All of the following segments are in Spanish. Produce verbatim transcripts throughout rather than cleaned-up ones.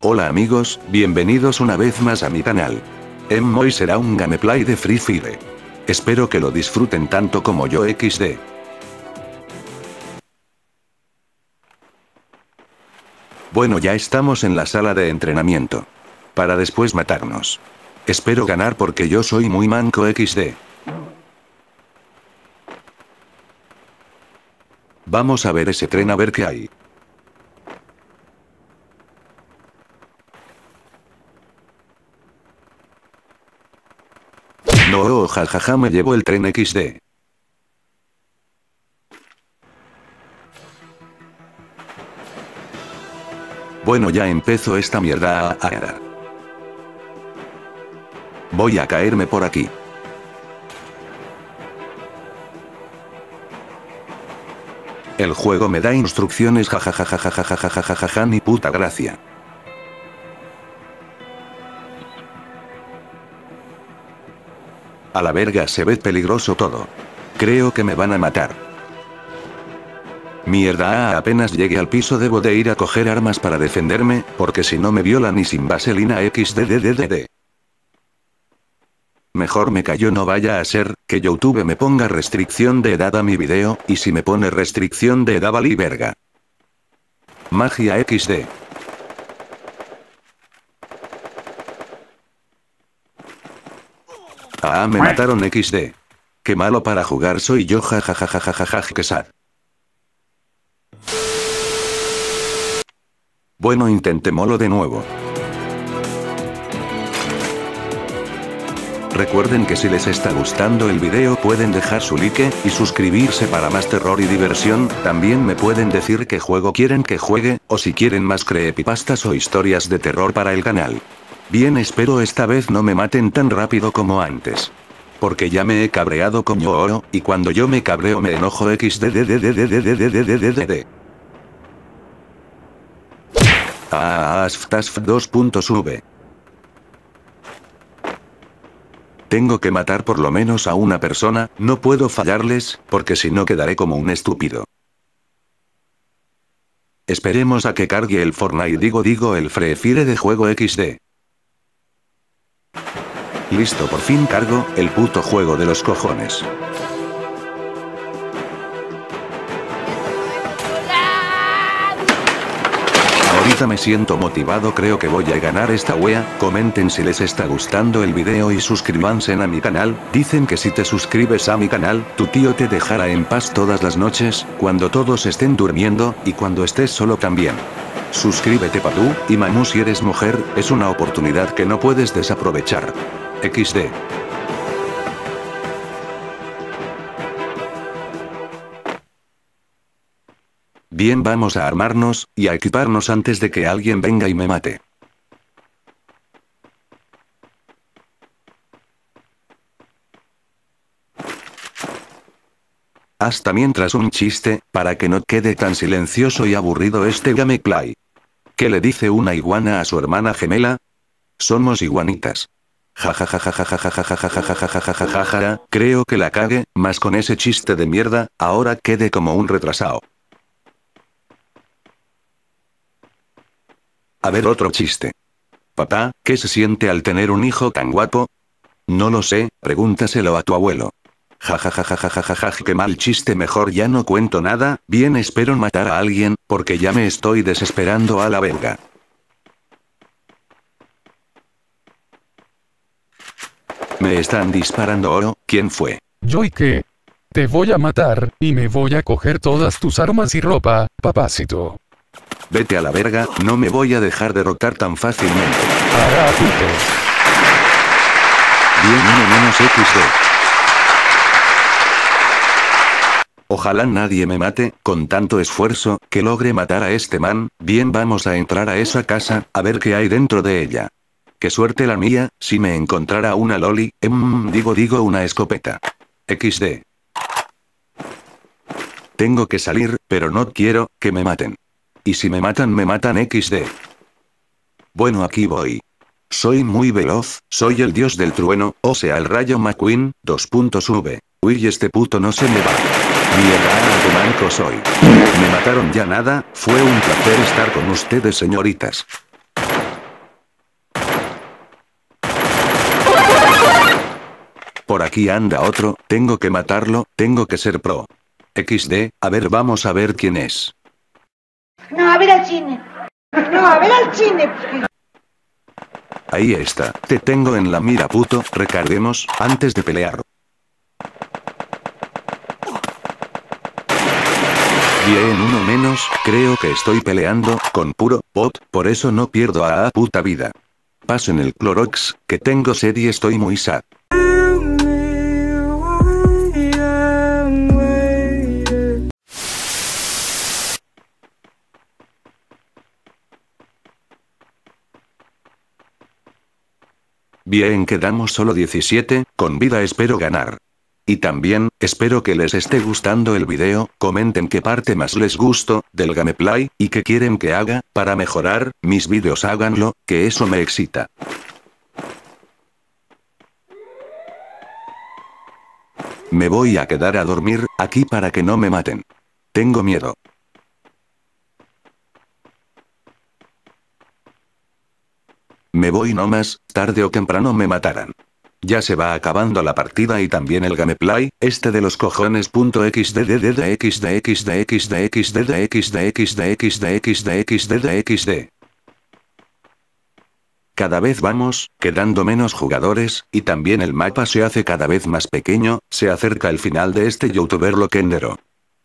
Hola amigos, bienvenidos una vez más a mi canal. Emmoy será un gameplay de Free Fire. Espero que lo disfruten tanto como yo equis de. Bueno, ya estamos en la sala de entrenamiento. Para después matarnos. Espero ganar porque yo soy muy manco equis de. Vamos a ver ese tren a ver qué hay. No, jajaja, me llevo el tren equis de. Bueno, ya empezó esta mierda. Voy a caerme por aquí. El juego me da instrucciones, jajajajajajajajajaja, ni puta gracia. A la verga, se ve peligroso todo. Creo que me van a matar. Mierda, apenas llegue al piso debo de ir a coger armas para defenderme, porque si no me violan y sin vaselina equis de de de de de. Mejor me callo, no vaya a ser que YouTube me ponga restricción de edad a mi video, y si me pone restricción de edad valí verga. Magia equis de. Ah, me mataron equis de. Qué malo para jugar soy yo, jajajajajajaja, que sad. Bueno, intentémoslo de nuevo. Recuerden que si les está gustando el video pueden dejar su like, y suscribirse para más terror y diversión, también me pueden decir qué juego quieren que juegue, o si quieren más creepypastas o historias de terror para el canal. Bien, espero esta vez no me maten tan rápido como antes. Porque ya me he cabreado con yo, y cuando yo me cabreo me enojo equis de de de de de de de de de de de de. Ah, asftasf dos puntos v. Tengo que matar por lo menos a una persona, no puedo fallarles, porque si no quedaré como un estúpido. Esperemos a que cargue el Fortnite, digo digo el Free Fire de juego equis de. Listo, por fin cargo, el puto juego de los cojones. Ahorita me siento motivado, creo que voy a ganar esta wea. Comenten si les está gustando el video y suscríbanse a mi canal. Dicen que si te suscribes a mi canal, tu tío te dejará en paz todas las noches, cuando todos estén durmiendo, y cuando estés solo también. Suscríbete pa' tú, y Manu si eres mujer, es una oportunidad que no puedes desaprovechar. equis de. Bien, vamos a armarnos, y a equiparnos antes de que alguien venga y me mate. Hasta mientras un chiste, para que no quede tan silencioso y aburrido este gameplay. ¿Qué le dice una iguana a su hermana gemela? Somos iguanitas. Jajajajajajajajajajajajajajajaja, creo que la cague, más con ese chiste de mierda, ahora quede como un retrasado. A ver, otro chiste. Papá, ¿qué se siente al tener un hijo tan guapo? No lo sé, pregúntaselo a tu abuelo. Jajajajajajajaja, qué mal chiste, mejor ya no cuento nada. Bien, espero matar a alguien, porque ya me estoy desesperando a la verga. Me están disparando oro, ¿quién fue? ¿Yo y qué? Te voy a matar, y me voy a coger todas tus armas y ropa, papacito. Vete a la verga, no me voy a dejar derrotar tan fácilmente. Hará puto. Bien, uno menos equis de. Ojalá nadie me mate, con tanto esfuerzo, que logre matar a este man. Bien, vamos a entrar a esa casa, a ver qué hay dentro de ella. Qué suerte la mía, si me encontrara una loli, em, digo digo una escopeta. equis de. Tengo que salir, pero no quiero que me maten. Y si me matan me matan equis de. Bueno, aquí voy. Soy muy veloz, soy el dios del trueno, o sea el Rayo McQueen, dos puntos v. Uy, este puto no se me va. Mierda, qué manco soy. Me mataron ya nada, fue un placer estar con ustedes, señoritas. Por aquí anda otro, tengo que matarlo, tengo que ser pro. equis de, a ver, vamos a ver quién es. No, a ver al cine. No, a ver al cine. Ahí está, te tengo en la mira, puto, recarguemos, antes de pelear. Bien, uno menos, creo que estoy peleando con puro bot, por eso no pierdo a, a puta vida. Pasen el Clorox, que tengo sed y estoy muy sad. Bien, quedamos solo diecisiete, con vida espero ganar. Y también, espero que les esté gustando el video, comenten qué parte más les gustó, del gameplay, y qué quieren que haga, para mejorar, mis vídeos háganlo, que eso me excita. Me voy a quedar a dormir, aquí para que no me maten. Tengo miedo. Me voy nomás, tarde o temprano me matarán. Ya se va acabando la partida y también el gameplay, este de los cojones. .xddxddxddxddxddxddxddxddxdd. Cada vez vamos, quedando menos jugadores, y también el mapa se hace cada vez más pequeño, se acerca el final de este youtuber loquendero.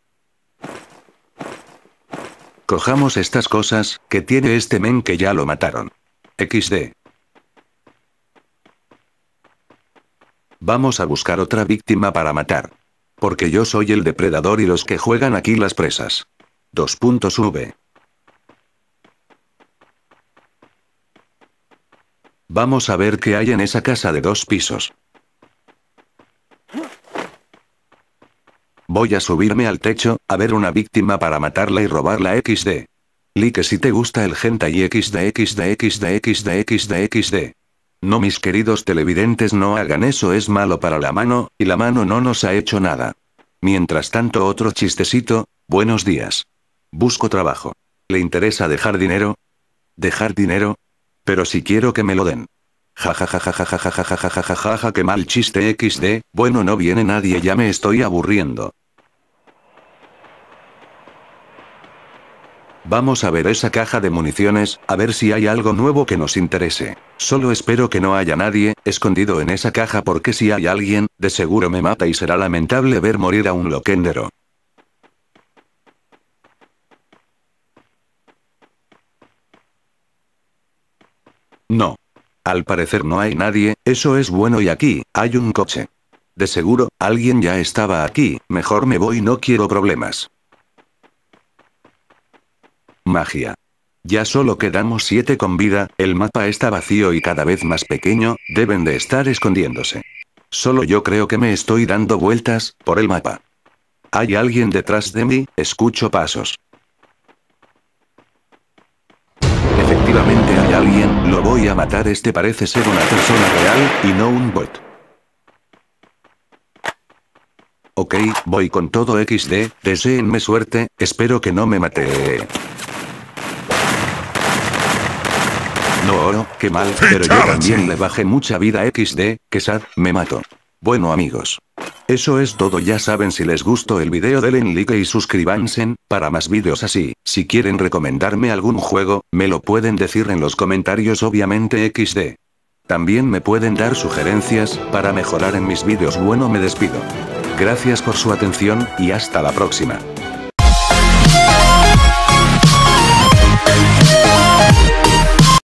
Cojamos estas cosas, que tiene este men que ya lo mataron. equis de. Vamos a buscar otra víctima para matar. Porque yo soy el depredador y los que juegan aquí las presas. Dos puntos V. Vamos a ver qué hay en esa casa de dos pisos. Voy a subirme al techo, a ver una víctima para matarla y robarla equis de. Like si te gusta el hentai equis de equis de equis de equis de equis de equis de. No, mis queridos televidentes, no hagan eso, es malo para la mano, y la mano no nos ha hecho nada. Mientras tanto, otro chistecito. Buenos días. Busco trabajo. ¿Le interesa dejar dinero? ¿Dejar dinero? Pero si quiero que me lo den. Jajajajajajajajajajajaja, qué mal chiste equis de, bueno, no viene nadie, ya me estoy aburriendo. Vamos a ver esa caja de municiones, a ver si hay algo nuevo que nos interese. Solo espero que no haya nadie escondido en esa caja, porque si hay alguien, de seguro me mata y será lamentable ver morir a un loquendero. No. Al parecer no hay nadie, eso es bueno, y aquí, hay un coche. De seguro, alguien ya estaba aquí, mejor me voy, no quiero problemas. Magia. Ya solo quedamos siete con vida, el mapa está vacío y cada vez más pequeño, deben de estar escondiéndose. Solo yo creo que me estoy dando vueltas, por el mapa. Hay alguien detrás de mí, escucho pasos. Efectivamente hay alguien, lo voy a matar, este parece ser una persona real, y no un bot. Ok, voy con todo equis de, deséenme suerte, espero que no me mate. No, oro, qué mal, pero yo también le bajé mucha vida equis de, que sad, me mato. Bueno amigos. Eso es todo, ya saben, si les gustó el video denle like y suscríbanse, para más vídeos así. Si quieren recomendarme algún juego, me lo pueden decir en los comentarios, obviamente equis de. También me pueden dar sugerencias, para mejorar en mis vídeos. Bueno, me despido. Gracias por su atención, y hasta la próxima.